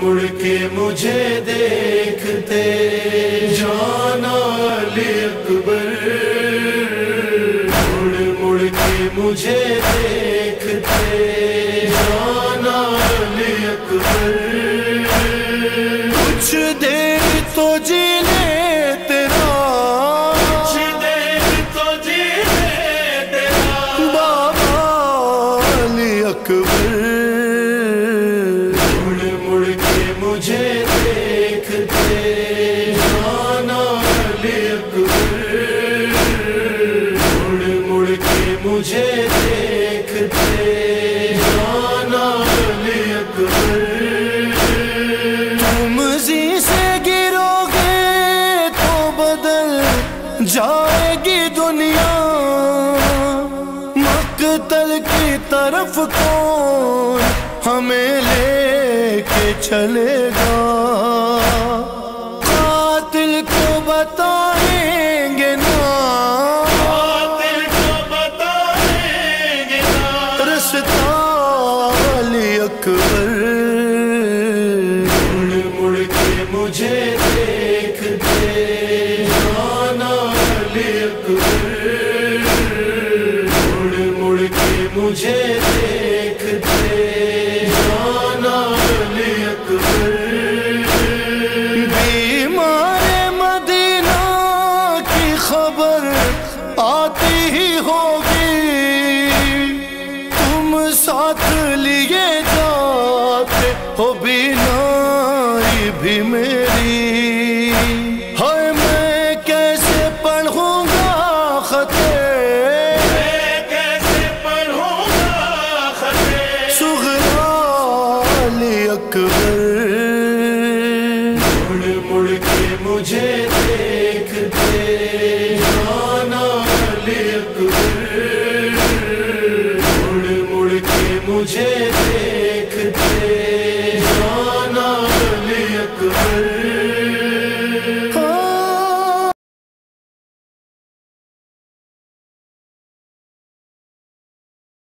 مڑ کے مجھے دیکھتے جانا علی اکبر، مڑ مڑ کے مجھے دیکھتے جانا علی اکبر، کچھ دیر تو جی لے تیرا، کچھ دیر تو جی لے تیرا بابا علی اکبر، مڑ مڑ کے مجھے دیکھتے جانا علی اکبر، مڑ مڑ کے مجھے دیکھتے جانا علی اکبر، تم زی سے گرو گے تو بدل جائے گی دنیا، مقتل کی طرف کون ہمیں لے کے چلے گا، قاتل کو بتائیں گے نا، قاتل کو بتائیں گے نا رستہ علی اکبر، مڑ مڑ کے مجھے دیکھتے جانا علی اکبر، مڑ مڑ کے مجھے دیکھتے جانا علی اکبر، بیمار مدینہ کی خبر آتی ہی ہوگی، تم ساتھ لیے جاتے ہو بینائی بھی میری، ہائے میں کیسے پڑھوں گا خطے، میں کیسے پڑھوں گا خطے صغرا علی اکبر، مڑ مڑ کے مجھے دیکھتے جانا علی اکبر، مڑ مڑ کے مجھے